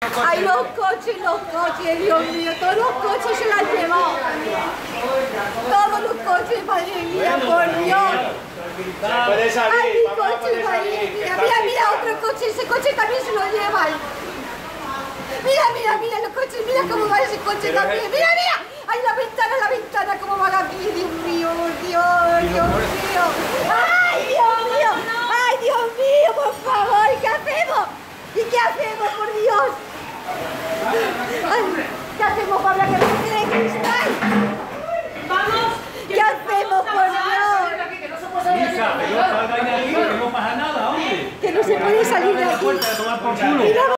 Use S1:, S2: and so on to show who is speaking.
S1: Ay, los coches, Dios mío, todos los coches se la han llevado. Todos los coches, madre mía, por Dios.
S2: Puede salir,
S1: Ay, mi
S2: mamá,
S1: coche,
S2: puede
S1: madre
S2: salir.
S1: mía. Mira, mira, otro coche, ese coche también se lo llevan. Mira, los coches, mira cómo va ese coche también. Mira. Ay, la ventana, cómo van aquí, Dios mío, Dios mío. Ay, Dios mío, por favor, ¿qué hacemos? ¿Y qué hacemos, por Dios? Ay, ¿qué hacemos, Pablo, que no tiene cristal?
S3: ¡Vamos!
S1: ¿Qué hacemos, por Dios?
S4: Lisa, pero salga de aquí, que no pasa nada, hombre.
S1: Que no se puede salir de aquí.
S4: Tomar por culo.
S1: Mira,